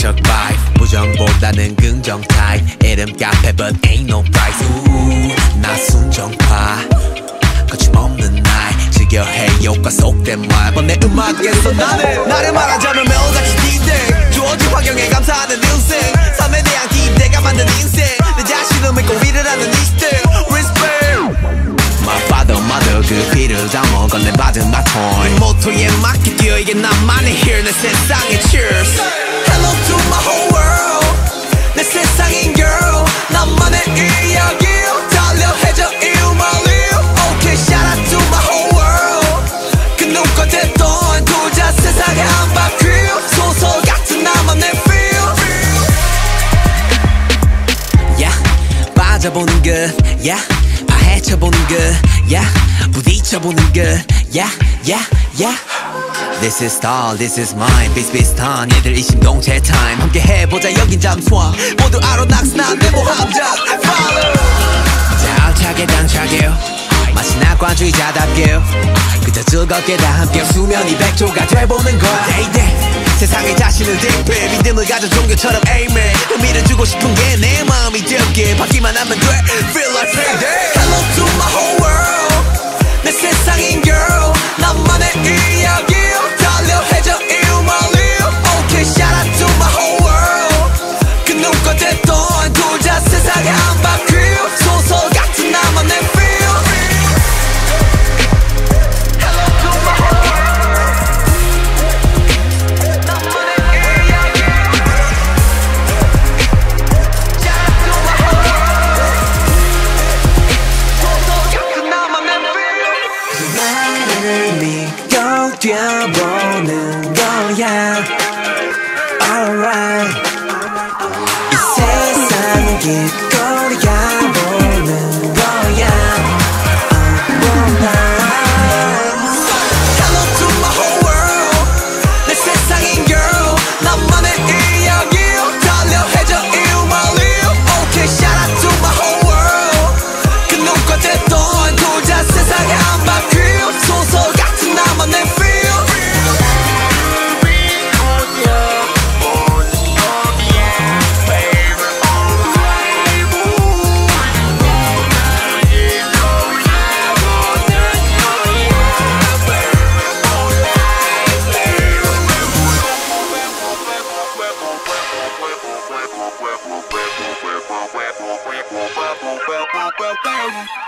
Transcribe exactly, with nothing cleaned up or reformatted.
긍정적 vibe 부정보다는 긍정 type 이름 카페 but ain't no price 우우 나 순정파 거침없는 날 즐겨해 효과 속된 말 내 음악에서 나는 나를 말하자면 멜로디 기대 주어진 환경에 감사하는 인생 삶에 대한 기대가 만든 인생 내 자신을 믿고 일을 하는 이 시대 Respect My father, mother 그 피를 담아 건네받은 바톤 이 모토에 맞게 뛰어 이게 나만의 here 내 세상의 cheers Hello to my whole world 내 세상인 girl 나만의 이야기 달려 해줘 You my live Okay shout out to my whole world 그 누가 됐던 둘다 세상에 한 바퀴 소설 같은 나만의 feel Yeah 빠져보는 것 Yeah 헤쳐보는 것, yeah 부딪혀보는 것, yeah, yeah, yeah This is star, this is mine 비슷비슷한 얘들 이심동체 time 함께 해보자 여긴 잠수함 모두 아로낙스난 내 모함자 Follow 자 알차게 당차게 마치 낙관주의자답게 그저 즐겁게 다 함께 수면이 백조가 돼보는 거야 Day day 세상에 자신을 대입해 믿음을 가져 종교처럼 amen 의미를 주고 싶은 게 내 마음이 되었기에 받기만 하면 돼 Feel like payday Hello to my whole world 내 세상인 girl 나만의 이야기 달려 해줘 You my live Okay shout out to my whole world 그 누가 됐던 둘 다 세상에 한 바퀴 소설 같은 나만의 feel 뛰어보는 거야 Alright 이 세상 길거리 가보는 거야 Hello to my whole world 내 세상인 girl 나만의 이야기 달려 해줘 You my live Okay shout out to my whole world 그 누가 됐던 둘 다 세상에 한 바퀴 소설 같은 나만의 feel well, well, well, well, well, well, well, well, well, well, well, well, well.